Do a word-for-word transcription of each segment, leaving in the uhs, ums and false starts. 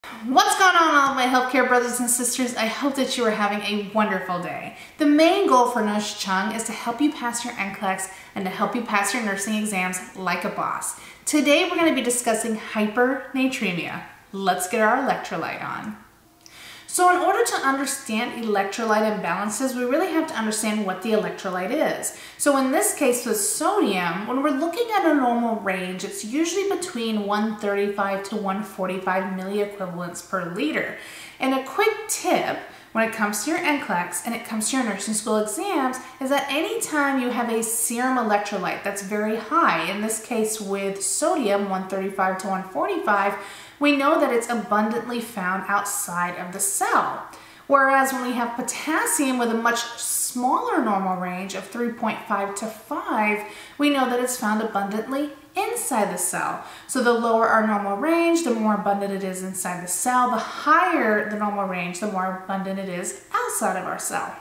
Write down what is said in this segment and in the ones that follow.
What's going on, all of my healthcare brothers and sisters? I hope that you are having a wonderful day. The main goal for Nurse Cheung is to help you pass your N C L E X and to help you pass your nursing exams like a boss. Today we're going to be discussing hypernatremia. Let's get our electrolyte on. So in order to understand electrolyte imbalances, we really have to understand what the electrolyte is. So in this case with sodium, when we're looking at a normal range, it's usually between one thirty-five to one forty-five milliequivalents per liter. And a quick tip when it comes to your N C L E X and it comes to your nursing school exams is that anytime you have a serum electrolyte that's very high, in this case with sodium one thirty-five to one forty-five, we know that it's abundantly found outside of the cell. Whereas when we have potassium with a much smaller normal range of three point five to five, we know that it's found abundantly inside the cell. So the lower our normal range, the more abundant it is inside the cell. The higher the normal range, the more abundant it is outside of our cell.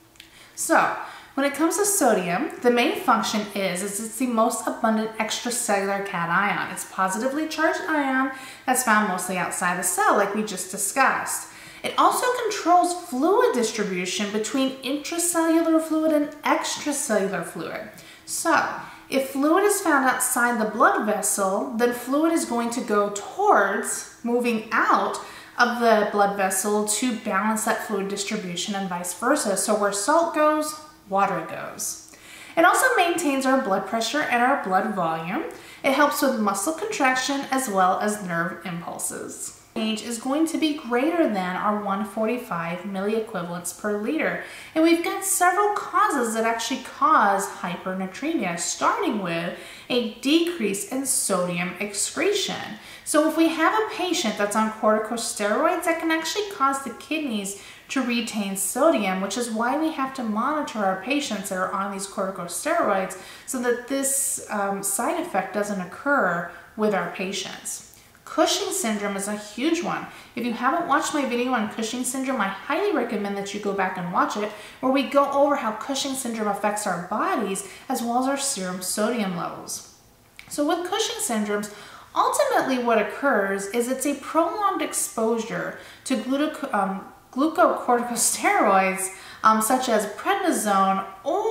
So when it comes to sodium, the main function is, is it's the most abundant extracellular cation. It's a positively charged ion that's found mostly outside the cell, like we just discussed. It also controls fluid distribution between intracellular fluid and extracellular fluid. So if fluid is found outside the blood vessel, then fluid is going to go towards moving out of the blood vessel to balance that fluid distribution and vice versa. So where salt goes, water goes. It also maintains our blood pressure and our blood volume. It helps with muscle contraction as well as nerve impulses. Range is going to be greater than our one forty-five milliequivalents per liter. And we've got several causes that actually cause hypernatremia, starting with a decrease in sodium excretion. So if we have a patient that's on corticosteroids, that can actually cause the kidneys to retain sodium, which is why we have to monitor our patients that are on these corticosteroids so that this um, side effect doesn't occur with our patients. Cushing's syndrome is a huge one. If you haven't watched my video on Cushing's syndrome, I highly recommend that you go back and watch it, where we go over how Cushing's syndrome affects our bodies as well as our serum sodium levels. So with Cushing's syndromes, ultimately what occurs is it's a prolonged exposure to gluco um, glucocorticosteroids um, such as prednisone,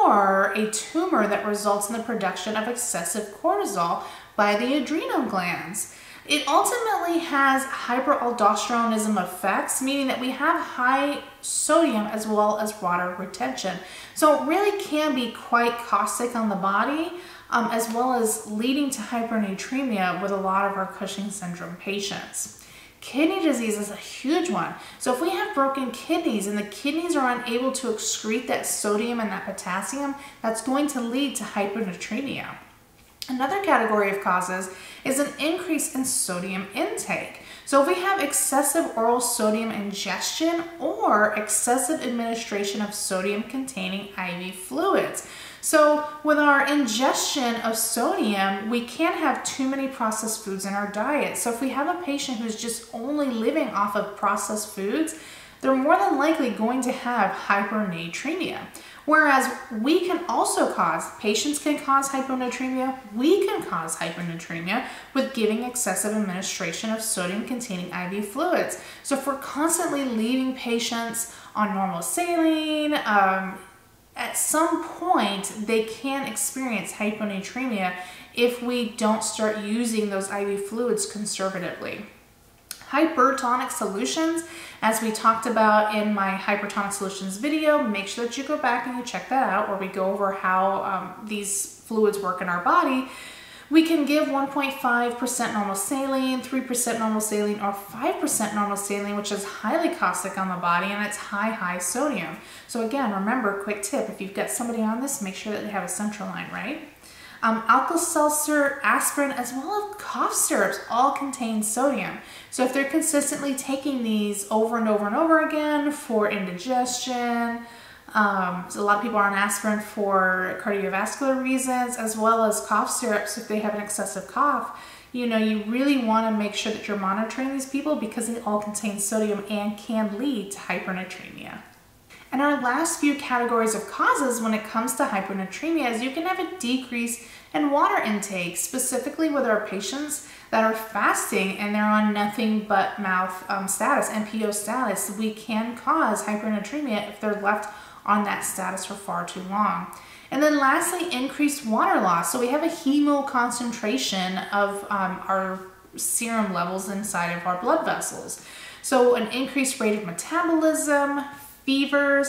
or a tumor that results in the production of excessive cortisol by the adrenal glands. It ultimately has hyperaldosteronism effects, meaning that we have high sodium as well as water retention. So it really can be quite caustic on the body, um, as well as leading to hypernatremia with a lot of our Cushing's syndrome patients. Kidney disease is a huge one. So if we have broken kidneys and the kidneys are unable to excrete that sodium and that potassium, that's going to lead to hypernatremia. Another category of causes is an increase in sodium intake. So if we have excessive oral sodium ingestion or excessive administration of sodium-containing I V fluids. So with our ingestion of sodium, we can't have too many processed foods in our diet. So if we have a patient who's just only living off of processed foods, they're more than likely going to have hypernatremia. Whereas we can also cause, patients can cause hyponatremia, we can cause hypernatremia with giving excessive administration of sodium-containing I V fluids. So if we're constantly leaving patients on normal saline, um, at some point they can experience hyponatremia if we don't start using those I V fluids conservatively. Hypertonic solutions, as we talked about in my hypertonic solutions video, make sure that you go back and you check that out, where we go over how um, these fluids work in our body. We can give one point five percent normal saline, three percent normal saline, or five percent normal saline, which is highly caustic on the body, and it's high, high sodium. So again, remember, quick tip, if you've got somebody on this, make sure that they have a central line, right? Um, Alka-Seltzer, aspirin, as well as cough syrups all contain sodium. So if they're consistently taking these over and over and over again for indigestion, um, so a lot of people are on aspirin for cardiovascular reasons, as well as cough syrups if they have an excessive cough, you know, you really want to make sure that you're monitoring these people because they all contain sodium and can lead to hypernatremia. And our last few categories of causes when it comes to hypernatremia is you can have a decrease And water intake, specifically with our patients that are fasting and they're on nothing but mouth um, status, N P O status, we can cause hypernatremia if they're left on that status for far too long. And then lastly, increased water loss. So we have a hemo concentration of um, our serum levels inside of our blood vessels. So an increased rate of metabolism, fevers,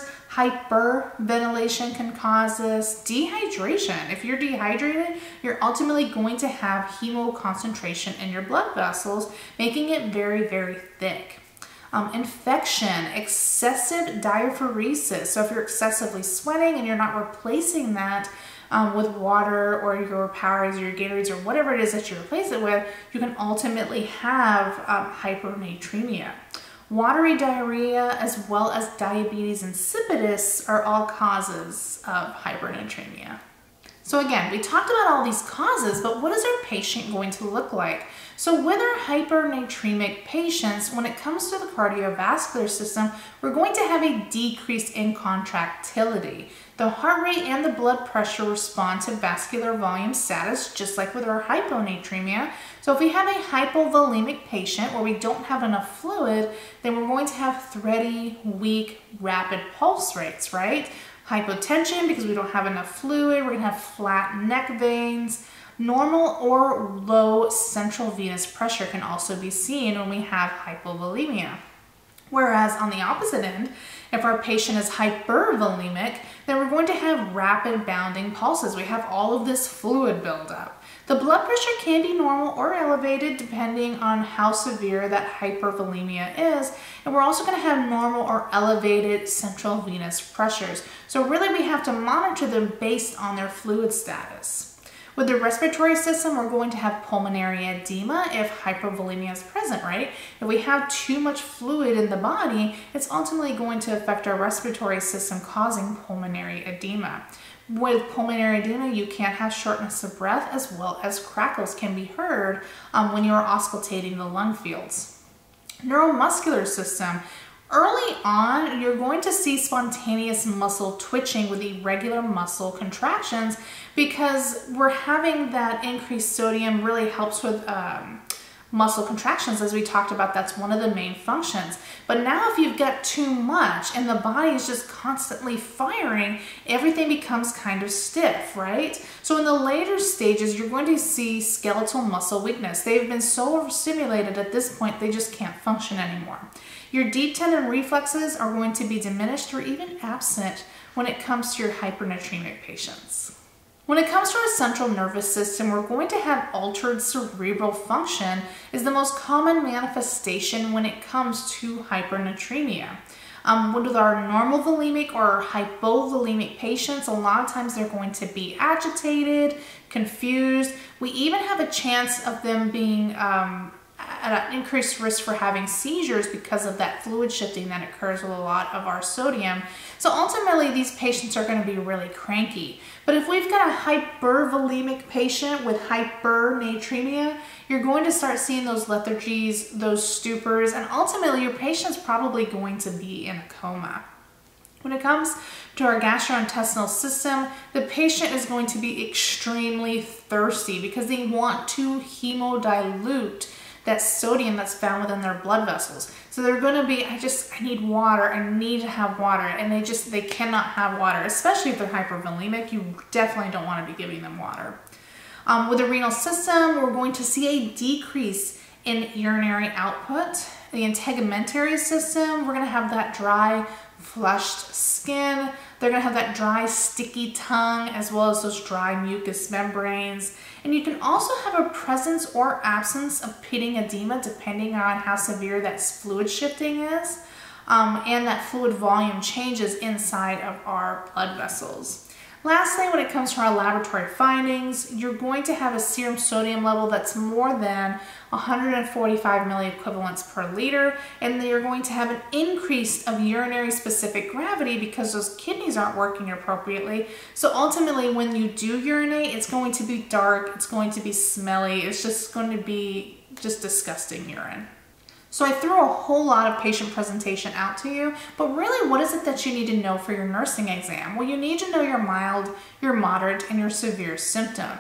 hyperventilation can cause this, dehydration. If you're dehydrated, you're ultimately going to have hemo concentration in your blood vessels, making it very, very thick. Um, infection, excessive diaphoresis. So if you're excessively sweating and you're not replacing that um, with water or your Powerades or your Gatorades or whatever it is that you replace it with, you can ultimately have um, hypernatremia. Watery diarrhea as well as diabetes insipidus are all causes of hypernatremia. So again, we talked about all these causes, but what is our patient going to look like? So with our hypernatremic patients, when it comes to the cardiovascular system, we're going to have a decrease in contractility. The heart rate and the blood pressure respond to vascular volume status, just like with our hyponatremia. So if we have a hypovolemic patient where we don't have enough fluid, then we're going to have thready, weak, rapid pulse rates, right? Hypotension, because we don't have enough fluid, we're going to have flat neck veins. Normal or low central venous pressure can also be seen when we have hypovolemia. Whereas on the opposite end, if our patient is hypervolemic, then we're going to have rapid bounding pulses. We have all of this fluid buildup. The blood pressure can be normal or elevated depending on how severe that hypervolemia is. And we're also going to have normal or elevated central venous pressures. So really we have to monitor them based on their fluid status. With the respiratory system, we're going to have pulmonary edema if hypervolemia is present, right? If we have too much fluid in the body, it's ultimately going to affect our respiratory system, causing pulmonary edema. With pulmonary edema, you can have shortness of breath as well as crackles can be heard um, when you're auscultating the lung fields. Neuromuscular system. Early on, you're going to see spontaneous muscle twitching with irregular muscle contractions because we're having that increased sodium really helps with um, muscle contractions. As we talked about, that's one of the main functions. But now if you've got too much and the body is just constantly firing, everything becomes kind of stiff, right? So in the later stages, you're going to see skeletal muscle weakness. They've been so overstimulated at this point, they just can't function anymore. Your deep tendon reflexes are going to be diminished or even absent when it comes to your hypernatremic patients. When it comes to our central nervous system, we're going to have altered cerebral function is the most common manifestation when it comes to hypernatremia. Um, with our normal volemic or hypovolemic patients, a lot of times they're going to be agitated, confused. We even have a chance of them being um, at an increased risk for having seizures because of that fluid shifting that occurs with a lot of our sodium. So ultimately, these patients are going to be really cranky. But if we've got a hypervolemic patient with hypernatremia, you're going to start seeing those lethargies, those stupors, and ultimately your patient's probably going to be in a coma. When it comes to our gastrointestinal system, the patient is going to be extremely thirsty because they want to hemodilute that sodium that's found within their blood vessels. So they're going to be, I just, I need water, I need to have water, and they just, they cannot have water, especially if they're hypervolemic. You definitely don't want to be giving them water. Um, with the renal system, we're going to see a decrease in urinary output. The integumentary system, we're going to have that dry, flushed skin. They're going to have that dry, sticky tongue, as well as those dry mucous membranes. And you can also have a presence or absence of pitting edema depending on how severe that fluid shifting is um, and that fluid volume changes inside of our blood vessels. Lastly, when it comes to our laboratory findings, you're going to have a serum sodium level that's more than one hundred forty-five milliequivalents per liter, and then you're going to have an increase of urinary specific gravity because those kidneys aren't working appropriately. So ultimately, when you do urinate, it's going to be dark, it's going to be smelly, it's just going to be just disgusting urine. So I threw a whole lot of patient presentation out to you, but really what is it that you need to know for your nursing exam? Well, you need to know your mild, your moderate, and your severe symptoms.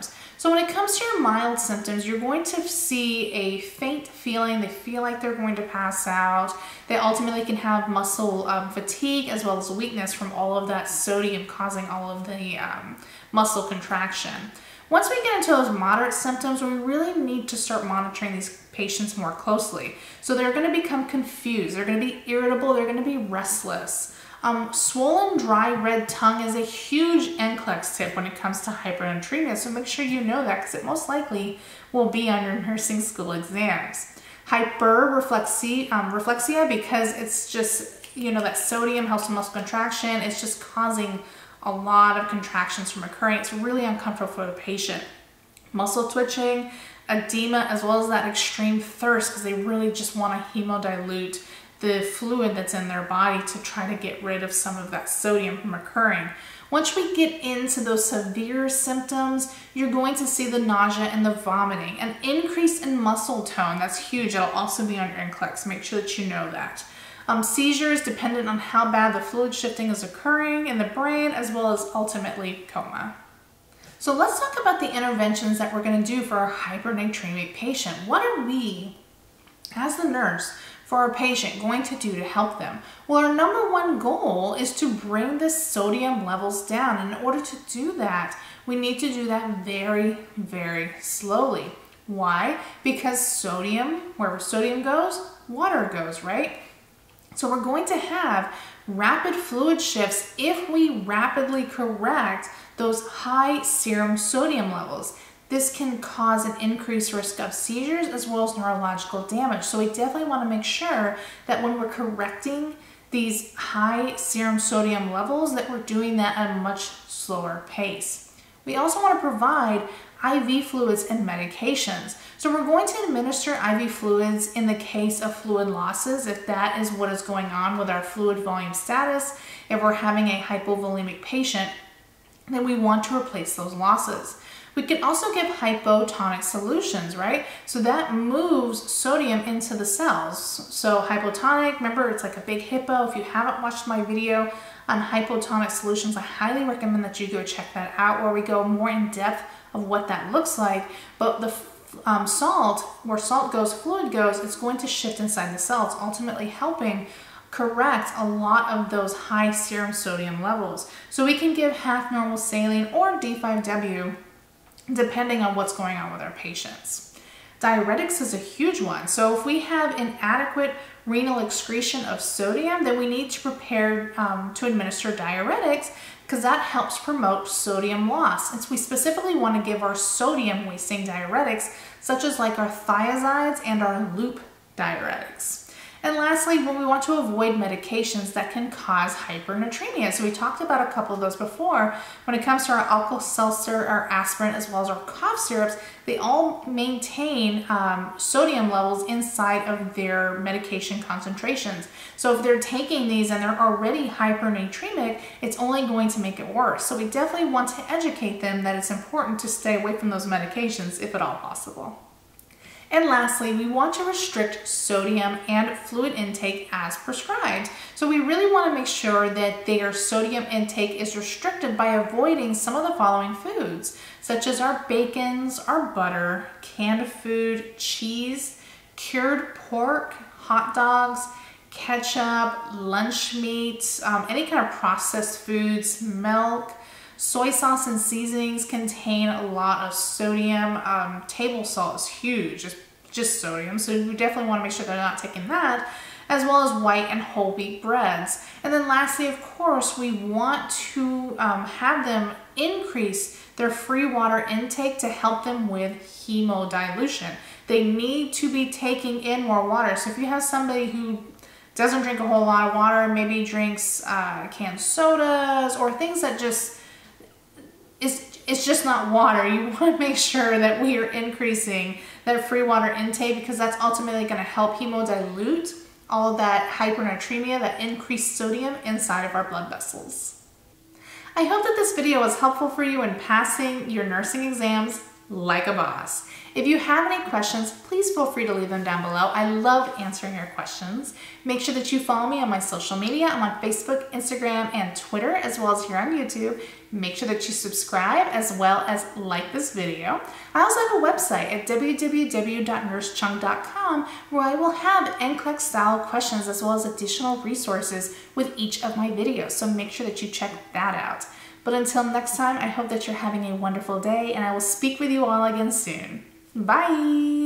So when it comes to your mild symptoms, you're going to see a faint feeling. They feel like they're going to pass out. They ultimately can have muscle um, fatigue as well as weakness from all of that sodium causing all of the um, muscle contraction. Once we get into those moderate symptoms, we really need to start monitoring these patients more closely. So they're going to become confused, they're going to be irritable, they're going to be restless. Um, swollen, dry, red tongue is a huge N C L E X tip when it comes to hypernatremia, so make sure you know that because it most likely will be on your nursing school exams. Hyperreflexia, um, reflexia, because it's just, you know, that sodium helps with muscle contraction. It's just causing a lot of contractions from occurring. It's really uncomfortable for the patient. Muscle twitching, edema, as well as that extreme thirst because they really just want to hemodilute the fluid that's in their body to try to get rid of some of that sodium from occurring. Once we get into those severe symptoms, you're going to see the nausea and the vomiting. An increase in muscle tone, that's huge. It'll also be on your N C L E X. Make sure that you know that. Um, seizures, dependent on how bad the fluid shifting is occurring in the brain, as well as ultimately coma. So let's talk about the interventions that we're going to do for our hypernatremic patient. What are we, as the nurse, for our patient going to do to help them? Well, our number one goal is to bring the sodium levels down. And in order to do that, we need to do that very, very slowly. Why? Because sodium, wherever sodium goes, water goes, right? So we're going to have rapid fluid shifts if we rapidly correct those high serum sodium levels. This can cause an increased risk of seizures as well as neurological damage. So we definitely want to make sure that when we're correcting these high serum sodium levels that we're doing that at a much slower pace. We also want to provide I V fluids and medications. So we're going to administer I V fluids in the case of fluid losses, if that is what is going on with our fluid volume status. If we're having a hypovolemic patient, then we want to replace those losses. We can also give hypotonic solutions, right? So that moves sodium into the cells. So hypotonic, remember it's like a big hippo. If you haven't watched my video on hypotonic solutions, I highly recommend that you go check that out, where we go more in depth of what that looks like. But the um, salt, where salt goes, fluid goes, it's going to shift inside the cells, ultimately helping correct a lot of those high serum sodium levels. So we can give half normal saline or D five W depending on what's going on with our patients. Diuretics is a huge one. So if we have inadequate renal excretion of sodium, then we need to prepare um, to administer diuretics, because that helps promote sodium loss. And so we specifically want to give our sodium wasting diuretics, such as like our thiazides and our loop diuretics. And lastly, when we want to avoid medications that can cause hypernatremia. So we talked about a couple of those before. When it comes to our Alka-Seltzer, our aspirin, as well as our cough syrups, they all maintain um, sodium levels inside of their medication concentrations. So if they're taking these and they're already hypernatremic, it's only going to make it worse. So we definitely want to educate them that it's important to stay away from those medications if at all possible. And lastly, we want to restrict sodium and fluid intake as prescribed. So we really want to make sure that their sodium intake is restricted by avoiding some of the following foods, such as our bacons, our butter, canned food, cheese, cured pork, hot dogs, ketchup, lunch meat, um, any kind of processed foods, milk. Soy sauce and seasonings contain a lot of sodium. Um, table salt is huge, it's just sodium, so we definitely want to make sure they're not taking that, as well as white and whole wheat breads. And then lastly, of course, we want to um, have them increase their free water intake to help them with hemodilution. They need to be taking in more water. So if you have somebody who doesn't drink a whole lot of water, maybe drinks uh, canned sodas or things that just It's, it's just not water. You want to make sure that we are increasing that free water intake, because that's ultimately going to help hemodilute all of that hypernatremia, that increased sodium inside of our blood vessels. I hope that this video was helpful for you in passing your nursing exams like a boss. If you have any questions, please feel free to leave them down below. I love answering your questions. Make sure that you follow me on my social media. I'm on Facebook, Instagram, and Twitter, as well as here on YouTube. Make sure that you subscribe as well as like this video. I also have a website at w w w dot nurse cheung dot com where I will have N C L E X style questions as well as additional resources with each of my videos. So make sure that you check that out. But until next time, I hope that you're having a wonderful day, and I will speak with you all again soon. Bye!